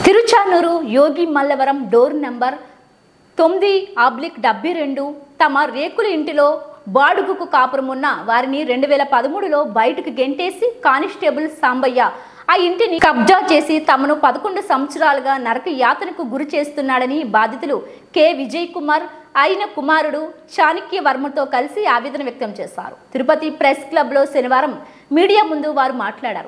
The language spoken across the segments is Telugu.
తిరుచానూరు యోగి మల్లవరం డోర్ నంబర్ 9/72 తమ రేకుల ఇంటిలో బాడుగుకు కాపురమున్న వారిని 2013లో బయటకు గెంటేసి కానిస్టేబుల్ సాంబయ్య ఆ ఇంటిని కబ్జా చేసి తమను 11 సంవత్సరాలుగా నరక యాతనకు గురి చేస్తున్నాడని బాధితులు కె విజయ్ కుమార్ ఆయన కుమారుడు చాణక్య వర్మతో కలిసి ఆవేదన వ్యక్తం చేశారు. తిరుపతి ప్రెస్ క్లబ్లో శనివారం మీడియా ముందు వారు మాట్లాడారు.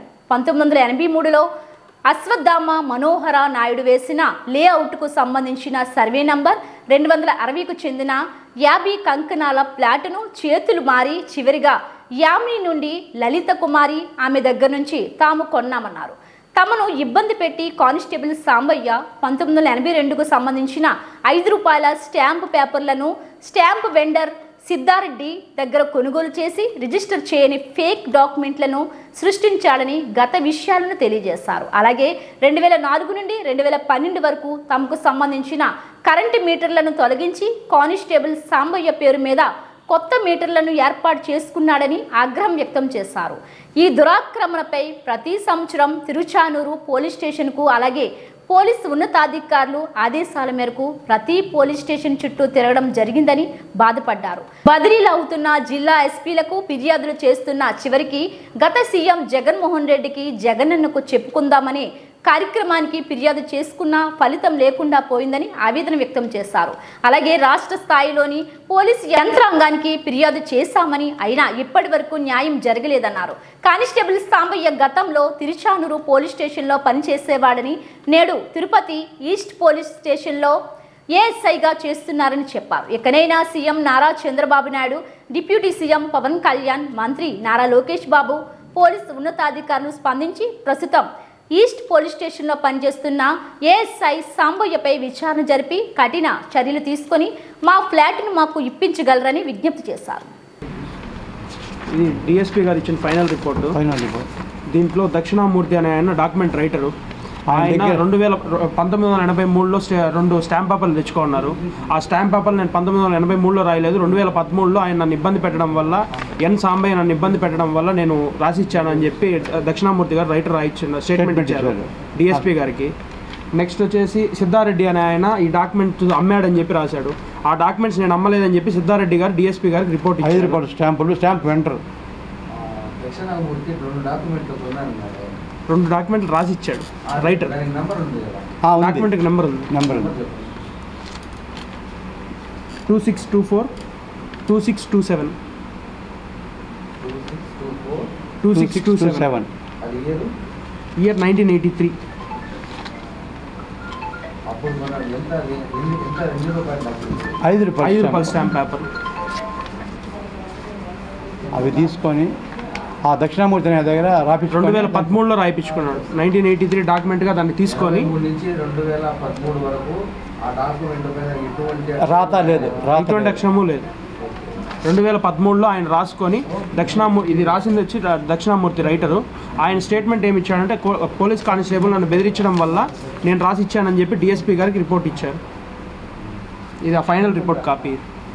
1983లో అశ్వత్థామ మనోహర నాయుడు వేసిన లేఅవుట్కు సంబంధించిన సర్వే నంబర్ 260కు చెందిన 50 కంకణాల ప్లాటును చేతులు మారి చివరిగా యామిని నుండి లలిత కుమారి ఆమె దగ్గర నుంచి తాము కొన్నామన్నారు. తమను ఇబ్బంది పెట్టి కానిస్టేబుల్ సాంబయ్య 1982కు సంబంధించిన ₹5 స్టాంపు పేపర్లను స్టాంప్ వెండర్ సిద్ధారెడ్డి దగ్గర కొనుగోలు చేసి రిజిస్టర్ చేయని ఫేక్ డాక్యుమెంట్లను సృష్టించాడని గత విషయాలను తెలియజేశారు. అలాగే 2004 నుండి 2012 వరకు తమకు సంబంధించిన కరెంటు మీటర్లను తొలగించి కానిస్టేబుల్ సాంబయ్య పేరు మీద కొత్త మీటర్లను ఏర్పాటు చేసుకున్నాడని ఆగ్రహం వ్యక్తం చేశారు. ఈ దురాక్రమణపై ప్రతి సంవత్సరం తిరుచానూరు పోలీస్ స్టేషన్కు అలాగే పోలీసు ఉన్నతాధికారులు ఆదేశాల మేరకు ప్రతి పోలీస్ స్టేషన్ చుట్టూ తిరగడం జరిగిందని బాధపడ్డారు. బదిలీలు అవుతున్న జిల్లా ఎస్పీలకు ఫిర్యాదులు చేస్తున్న చివరికి గత సీఎం జగన్మోహన్ రెడ్డికి జగనన్నకు చెప్పుకుందామని కార్యక్రమానికి ఫిర్యాదు చేసుకున్నా ఫలితం లేకుండా పోయిందని ఆవేదన వ్యక్తం చేశారు. అలాగే రాష్ట్ర స్థాయిలోని పోలీసు యంత్రాంగానికి ఫిర్యాదు చేశామని అయినా ఇప్పటి వరకు న్యాయం జరగలేదన్నారు. కానిస్టేబుల్ సాంబయ్య గతంలో తిరుచానూరు పోలీస్ స్టేషన్లో పనిచేసేవాడని నేడు తిరుపతి ఈస్ట్ పోలీస్ స్టేషన్లో ఏఎస్ఐగా చేస్తున్నారని చెప్పారు. ఇకనైనా CM Nara Chandrababu Naidu, deputy CM Pawan Kalyan, మంత్రి నారా లోకేష్ బాబు, పోలీసు ఉన్నతాధికారులు స్పందించి ప్రస్తుతం ఈస్ట్ పోలీస్ స్టేషన్లో పనిచేస్తున్న ఏఎస్ఐ సాంబయ్యపై విచారణ జరిపి కఠిన చర్యలు తీసుకొని మా ఫ్లాట్ను మాకు ఇప్పించగలరని విజ్ఞప్తి చేశారు. ఇది డిఎస్పీ గారు ఇచ్చిన ఫైనల్ రిపోర్ట్. దీంట్లో దక్షిణామూర్తి అనే ఆయన డాక్యుమెంట్ రైటరు. ఆయన 1983లో 2 స్టాంప్ పేపర్లు తెచ్చుకున్నారు. ఆ స్టాంప్ పేపర్లు నేను 1983లో రాయలేదు. 2013లో ఆయన నన్ను ఇబ్బంది పెట్టడం వల్ల, ఎన్ సాంబయ్య నన్ను ఇబ్బంది పెట్టడం వల్ల నేను రాసిచ్చాను అని చెప్పి దక్షిణామూర్తి గారు రైటర్ రాయించిన స్టేట్మెంట్ ఇచ్చారు డిఎస్పీ గారికి. నెక్స్ట్ వచ్చేసి సిద్ధారెడ్డి అనే ఆయన ఈ డాక్యుమెంట్ అమ్మాడని చెప్పి రాశాడు. ఆ డాక్యుమెంట్స్ నేను అమ్మలేదని చెప్పి సిద్ధారెడ్డి గారు డిఎస్పీ గారికి రిపోర్ట్ ఇచ్చారు. స్టాంప్ వెంటర్ రెండు డాక్యుమెంట్లు రాసి ఇచ్చాడు రైటర్. డాక్యుమెంట్కి నెంబర్ ఉంది. 2624 2627 2627 ఇయర్ 1983. ₹5 స్టాంప్ పేపర్ అవి తీసుకొని ఆ దక్షిణామూర్తి దగ్గర 2013లో రాయించుకున్నాడు. 1983 డాక్యుమెంట్గా దాన్ని తీసుకొని నుంచి 2013 వరకు ఆ డాక్యుమెంట్ పైన రాత లేదు, ఎటువంటి అక్షరము లేదు. 2013లో ఆయన రాసుకొని ఇది రాసింది వచ్చి దక్షిణామూర్తి రైటరు. ఆయన స్టేట్మెంట్ ఏమి ఇచ్చాడంటే పోలీస్ కానిస్టేబుల్ నన్ను బెదిరించడం వల్ల నేను రాసిచ్చానని చెప్పి డిఎస్పీ గారికి రిపోర్ట్ ఇచ్చారు. ఇది ఆ ఫైనల్ రిపోర్ట్ కాపీ.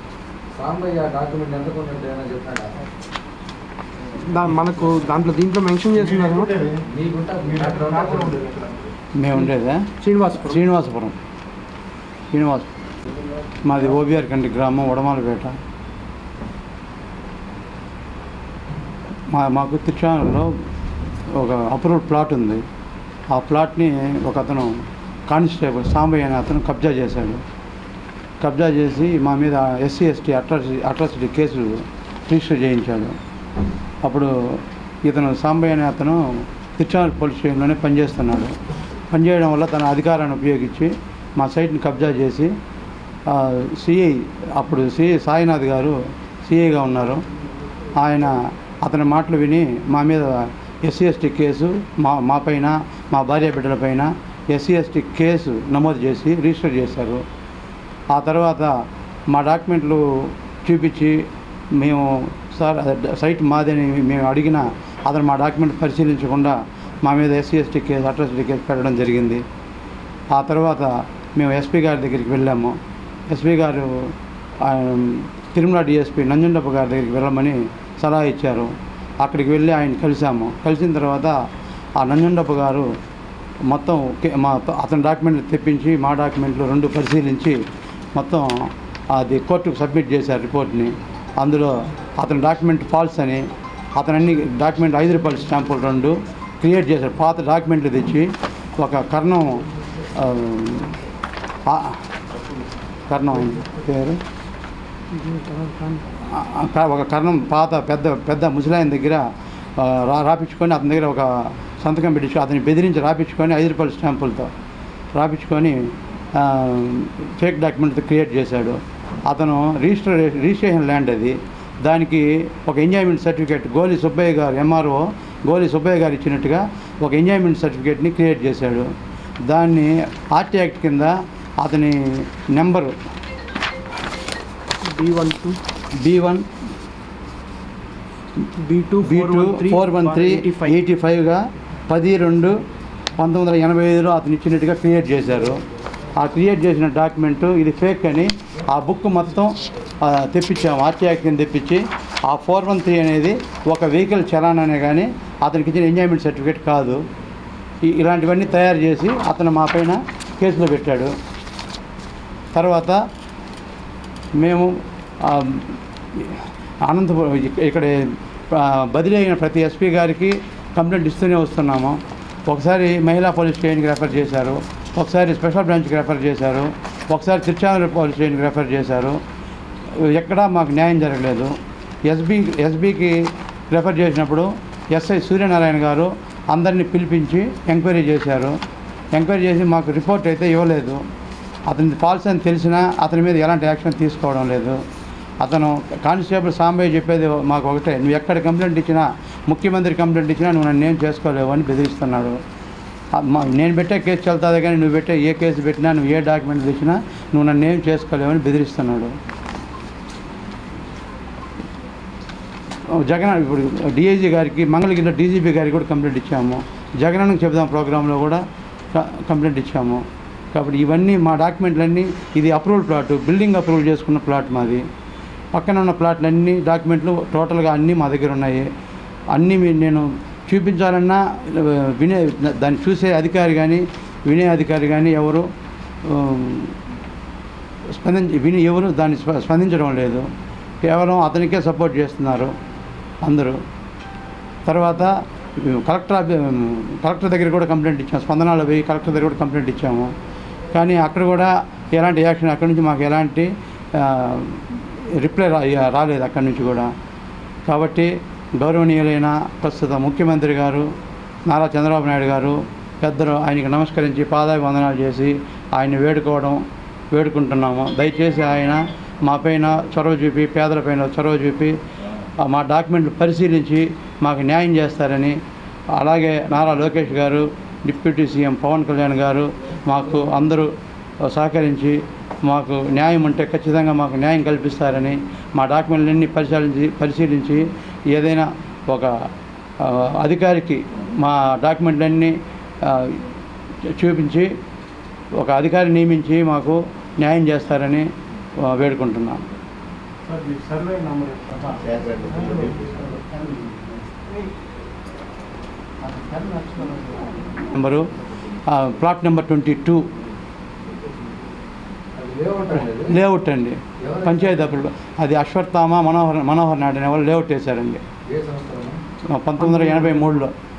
మనకు దీంట్లో మెన్షన్ చేస్తున్నారు. మేము ఉండేదా శ్రీనివాసపురం. మాది ఓబిఆర్ కంటి గ్రామం, వడమాలపేట. మాకు తిరుచానూరులో ఒక అప్రూవల్ ప్లాట్ ఉంది. ఆ ప్లాట్ని ఒక అతను కానిస్టేబుల్ సాంబయ్య అనే అతను కబ్జా చేశాడు. కబ్జా చేసి మా మీద SC ST atrocity case register చేయించాడు. అప్పుడు ఇతను సాంబయ్య అనే అతను తిరుచానూరు పోలీస్ స్టేషన్లోనే పనిచేస్తున్నాడు. పనిచేయడం వల్ల తన అధికారాన్ని ఉపయోగించి మా సైట్ని కబ్జా చేసి అప్పుడు సిఐ సాయినాథ్ గారు సిఐగా ఉన్నారు. ఆయన అతని మాటలు విని మా మీద SC ST కేసు, మా పైన, మా భార్య బిడ్డలపైన SC ST కేసు నమోదు చేసి రిజిస్టర్ చేశారు. ఆ తర్వాత మా డాక్యుమెంట్లు చూపించి మేము సార్ సైట్ మాదని మేము అడిగిన అతను మా డాక్యుమెంట్ పరిశీలించకుండా మా మీద SC ST case atrocity case పెట్టడం జరిగింది. ఆ తర్వాత మేము ఎస్పీ గారి దగ్గరికి వెళ్ళాము. ఎస్పీ గారు తిరుమల డిఎస్పీ నంజుండప్ప గారి దగ్గరికి వెళ్ళమని సలహా ఇచ్చారు. అక్కడికి వెళ్ళి ఆయన కలిసాము. కలిసిన తర్వాత ఆ నంజుండప్ప గారు మొత్తం అతని డాక్యుమెంట్లు తెప్పించి మా డాక్యుమెంట్లు 2 పరిశీలించి మొత్తం అది కోర్టుకు సబ్మిట్ చేశారు రిపోర్ట్ని. అందులో అతని డాక్యుమెంట్ ఫాల్స్ అని అతను అన్ని డాక్యుమెంట్ 5 రూపాయల స్టాంపులు 2 క్రియేట్ చేశారు. పాత డాక్యుమెంట్లు తెచ్చి ఒక కర్ణం పేరు ఒక కర్ణం పాత పెద్ద ముసలాయన దగ్గర రాపించుకొని అతని దగ్గర ఒక సంతకం పెట్టించి అతన్ని బెదిరించి రాపించుకొని 5 రూపాయల స్టాంపులతో రాపించుకొని ఫేక్ డాక్యుమెంట్తో క్రియేట్ చేశాడు. అతను రిజిస్ట్రేషన్ ల్యాండ్ అది. దానికి ఒక ఎంజాయ్మెంట్ సర్టిఫికేట్ గోలి సుబ్బయ్య గారు ఎంఆర్ఓ గోలి సుబ్బయ్య గారు ఇచ్చినట్టుగా ఒక ఎంజాయ్మెంట్ సర్టిఫికేట్ని క్రియేట్ చేశాడు. దాన్ని ఆర్టీ యాక్ట్ కింద అతని నెంబరు B1 B2 413/85గా 10/2/1985లో అతను ఇచ్చినట్టుగా క్రియేట్ చేశారు. ఆ క్రియేట్ చేసిన డాక్యుమెంటు ఇది ఫేక్ అని ఆ బుక్ మొత్తం తెప్పించాము. ఆర్టీ యాక్ట్ కింద తెప్పించి ఆ 413 అనేది ఒక వెహికల్ చలాన్ అనే కానీ అతనికి ఇచ్చిన ఎంజాయ్మెంట్ సర్టిఫికేట్ కాదు. ఇలాంటివన్నీ తయారు చేసి అతను మా పైన కేసులో పెట్టాడు. తర్వాత మేము అనంతపురం ఇక్కడ బదిలీ అయిన ప్రతి ఎస్పీ గారికి కంప్లైంట్ ఇస్తూనే వస్తున్నాము. ఒకసారి మహిళా పోలీస్ స్టేషన్కి రెఫర్ చేశారు, ఒకసారి స్పెషల్ బ్రాంచ్కి రెఫర్ చేశారు, ఒకసారి తిరుచానూరు పోలీస్ స్టేషన్కి రెఫర్ చేశారు. ఎక్కడా మాకు న్యాయం జరగలేదు. ఎస్బీకి రెఫర్ చేసినప్పుడు ఎస్ఐ సూర్యనారాయణ గారు అందరినీ పిలిపించి ఎంక్వైరీ చేశారు. ఎంక్వైరీ చేసి మాకు రిపోర్ట్ అయితే ఇవ్వలేదు. అతని ఫాల్స్ అని తెలిసినా అతని మీద ఎలాంటి యాక్షన్ తీసుకోవడం లేదు. అతను కానిస్టేబుల్ సాంబయ్య చెప్పేది మాకు ఒకటే, నువ్వు ఎక్కడ కంప్లైంట్ ఇచ్చినా, ముఖ్యమంత్రి కంప్లైంట్ ఇచ్చినా నువ్వు నన్ను ఏం చేసుకోలేవు అని బెదిరిస్తున్నాడు. నేను పెట్టే కేసు చెల్తాదే కానీ నువ్వు పెట్టే ఏ కేసు పెట్టినా, నువ్వు ఏ డాక్యుమెంట్ తెచ్చినా నువ్వు నన్ను ఏం చేసుకోలేవని బెదిరిస్తున్నాడు. జగన్ ఇప్పుడు డిఐజీ గారికి మంగళగిరిలో డీజీపీ గారికి కూడా కంప్లైంట్ ఇచ్చాము. జగనన్నకు చెబుదాం ప్రోగ్రాంలో కూడా కంప్లైంట్ ఇచ్చాము. కాబట్టి ఇవన్నీ మా డాక్యుమెంట్లన్నీ ఇది అప్రూవల్ ప్లాట్, బిల్డింగ్ అప్రూవల్ చేసుకున్న ప్లాట్ మాది. పక్కన ఉన్న ప్లాట్లన్నీ డాక్యుమెంట్లు టోటల్గా అన్నీ మా దగ్గర ఉన్నాయి. అన్నీ నేను చూపించాలన్నా దాన్ని చూసే అధికారి కానీ వినే అధికారి కానీ ఎవరు ఎవరు దాన్ని స్పందించడం లేదు. కేవలం అతనికే సపోర్ట్ చేస్తున్నారు అందరూ. తర్వాత కలెక్టర్ దగ్గర కూడా కంప్లైంట్ ఇచ్చాము. స్పందనలో పోయి కలెక్టర్ దగ్గర కూడా కంప్లైంట్ ఇచ్చాము. కానీ అక్కడ కూడా ఎలాంటి యాక్షన్, అక్కడి నుంచి మాకు ఎలాంటి రిప్లై రాలేదు అక్కడి నుంచి కూడా. కాబట్టి గౌరవనీయులైన ప్రస్తుత ముఖ్యమంత్రి గారు నారా చంద్రబాబు నాయుడు గారు పెద్దలు ఆయనకి నమస్కరించి పాదాభివందనాలు చేసి ఆయన్ని వేడుకుంటున్నాము. దయచేసి ఆయన మా పైన చొరవ చూపి, పేదలపైన చొరవ చూపి మా డాక్యుమెంట్లు పరిశీలించి మాకు న్యాయం చేస్తారని, అలాగే నారా లోకేష్ గారు, డిప్యూటీ సీఎం పవన్ కళ్యాణ్ గారు మాకు అందరూ సహకరించి మాకు న్యాయం ఉంటే ఖచ్చితంగా మాకు న్యాయం కల్పిస్తారని, మా డాక్యుమెంట్లన్నీ పరిశీలించి ఏదైనా ఒక అధికారికి మా డాక్యుమెంట్లన్నీ చూపించి ఒక అధికారి నియమించి మాకు న్యాయం చేస్తారని వేడుకుంటున్నాను. నెంబరు ప్లాట్ నెంబర్ 22 లేఅవుట్ అండి. పంచాయతీ అప్పుడు అది అశ్వత్థామ మనోహర్ నాయుడు అనే వాళ్ళు లేఅవుట్ వేశారండి 1983లో.